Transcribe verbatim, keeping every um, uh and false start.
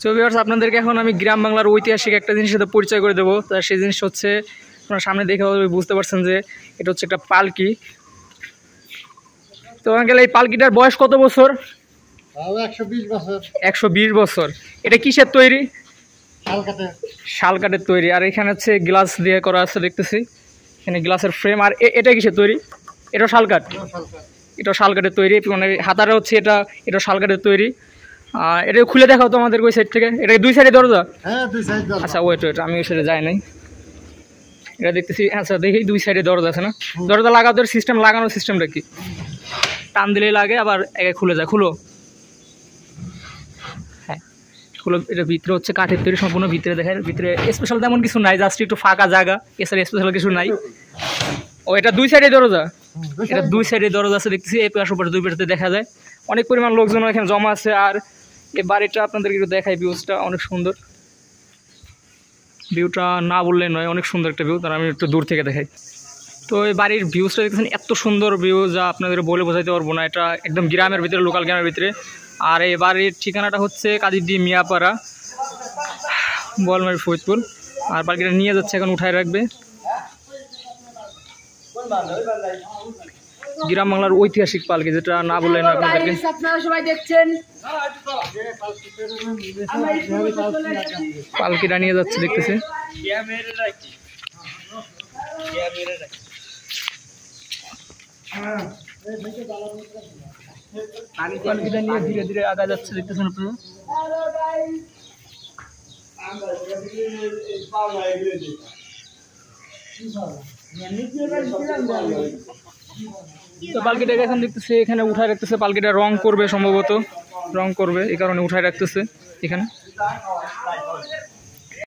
তো ভিউয়ার্স আপনাদেরকে এখন আমি গ্রাম বাংলার ঐতিহাসিক একটা জিনিসের সাথে পরিচয় করে দেবো। তা সেই জিনিস হচ্ছে আপনারা সামনে দেখে বুঝতে পারছেন যে এটা হচ্ছে একটা পালকি। তো আঙ্কেল এই পালকিটার বয়স কত বছর? একশো বিশ বছর। এটা কিসের তৈরি? শাল কাঠের তৈরি। আর এখানে হচ্ছে গ্লাস দিয়ে করা আছে দেখতেছি, এখানে গ্লাসের ফ্রেম। আর এটা কিসের তৈরি? এটা শাল কাঠ, এটা শাল কাঠের তৈরি। মানে হাতারা হচ্ছে এটা এটা শাল কাঠের তৈরি। আর এটা খুলে দেখাও তো আমাদের ওই সাইড থেকে। এটা দুই সাইডে দরজা? আচ্ছা ওয়েট ওয়েট আমি ওই সাইডে যাই নাই, এটা দেখতেছি। আচ্ছা দেখি দুই সাইডে দরজা আছে না? দরজা লাগানোর সিস্টেম, লাগানোর সিস্টেমটা কি? টান দিলেই লাগে আবার একে খুলে যায়। খুলো, হ্যাঁ খুলো। এটা ভিতরে হচ্ছে কাঠের তৈরি সম্পূর্ণ। ভিতরে দেখায় ভিতরে স্পেশাল তেমন কিছু নাই, জাস্ট একটু ফাঁকা জায়গা, এছাড়া স্পেশাল কিছু নাই। ও এটা দুই সাইডে দরজা? এটা দুই সাইডে দরজা আছে দেখতেছি। এই পাশ উপরে দুই পাশে দেখা যায় অনেক পরিমাণ লোকজন এখানে জমা আছে। আর এই বাড়িটা আপনাদেরকে একটু দেখাই, ভিউজটা অনেক সুন্দর। ভিউটা না বললে নয়, অনেক সুন্দর একটা ভিউ। তার আমি একটু দূর থেকে দেখাই। তো এই বাড়ির ভিউজটা দেখতেছেন, এত সুন্দর ভিউ যা আপনাদের বলে বোঝাইতে পারবো না। এটা একদম গ্রামের ভিতরে, লোকাল গ্রামের ভিতরে। আর এই বাড়ির ঠিকানাটা হচ্ছে কাদিরদি মিয়াপাড়া, বলমারি ফরিদপুর। আর পালকিটা নিয়ে যাচ্ছে এখন, উঠায় রাখবে। গ্রাম বাংলার ঐতিহাসিক পালকি, যেটা না বললেন আপনাদেরকে। আপনারা সবাই দেখছেন পালকিটা নিয়ে যাচ্ছে দেখতেছে। পালকিটা নিয়ে ধীরে ধীরে আগা যাচ্ছে দেখতেছেন আপনারা। তো পালকিটা এখন দেখতেছে এখানে উঠায় রাখতেছে। পালকিটা রং করবে, সম্ভবত রং করবে, এই কারণে উঠায় রাখতেছে এখানে।